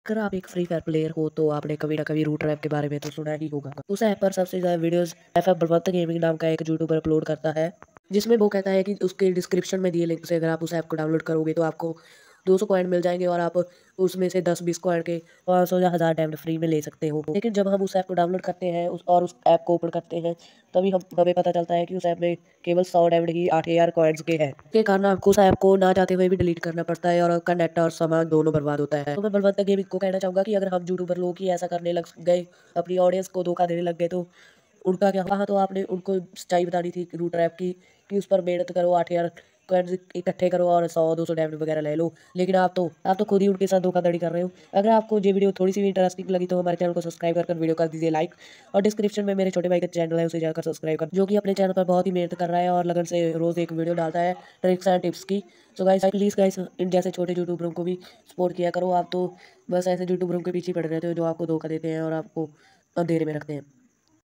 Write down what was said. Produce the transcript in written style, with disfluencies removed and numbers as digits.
अगर आप एक फ्री फायर प्लेयर हो तो आपने कभी ना कभी रूट रैप के बारे में तो सुना ही होगा। उस ऐप पर सबसे ज़्यादा वीडियोस एफ बलवंत गेमिंग नाम का एक यूट्यूबर अपलोड करता है, जिसमें वो कहता है कि उसके डिस्क्रिप्शन में दिए लिंक से अगर आप उस ऐप को डाउनलोड करोगे तो आपको 200 कॉइन मिल जाएंगे और आप उसमें से 10-20 कॉइन के 500 या 1000 डायमंड फ्री में ले सकते हो। लेकिन जब हम उस ऐप को डाउनलोड करते हैं उस ऐप को ओपन करते हैं तभी हमें पता चलता है कि उस ऐप में केवल 100 डायमंड ही 8000 कॉइन्स के हैं। के कारण आपको उस ऐप को ना चाहते हुए भी डिलीट करना पड़ता है और आपका नेट और सामान दोनों बर्बाद होता है। तो मैं बलवंत गेमिंग को कहना चाहूँगा कि अगर हम यूट्यूबर लोग ही ऐसा करने लग गए, अपनी ऑडियंस को धोखा देने लग गए तो उनका क्या हुआ। तो आपने उनको सच्चाई बतानी थी रूट ऐप की कि उस पर मेहनत करो, 8000 कॉइन्स इकट्ठे करो और 100-200 डायमंड वगैरह ले लो। लेकिन आप तो खुद ही उनके साथ धोखाधड़ी कर रहे हो। अगर आपको ये वीडियो थोड़ी सी भी इंटरेस्टिंग लगी तो हमारे चैनल को सब्सक्राइब कर वीडियो कर दीजिए लाइक, और डिस्क्रिप्शन में मेरे छोटे भाई का चैनल है उसे जाकर सब्सक्राइब कर, जो कि अपने चैनल पर बहुत ही मेहनत कर रहा है और लगन से रोज एक वीडियो डालता है ट्रिक्स एंड टिप्स की। सो गाइस प्लीज़ गाइस इन जैसे छोटे यूट्यूबरों को भी सपोर्ट किया करो। आप तो बस ऐसे यूट्यूबरों के पीछे पड़ रहते हो जो आपको धोखा देते हैं और आपको अंधेरे में रखते हैं।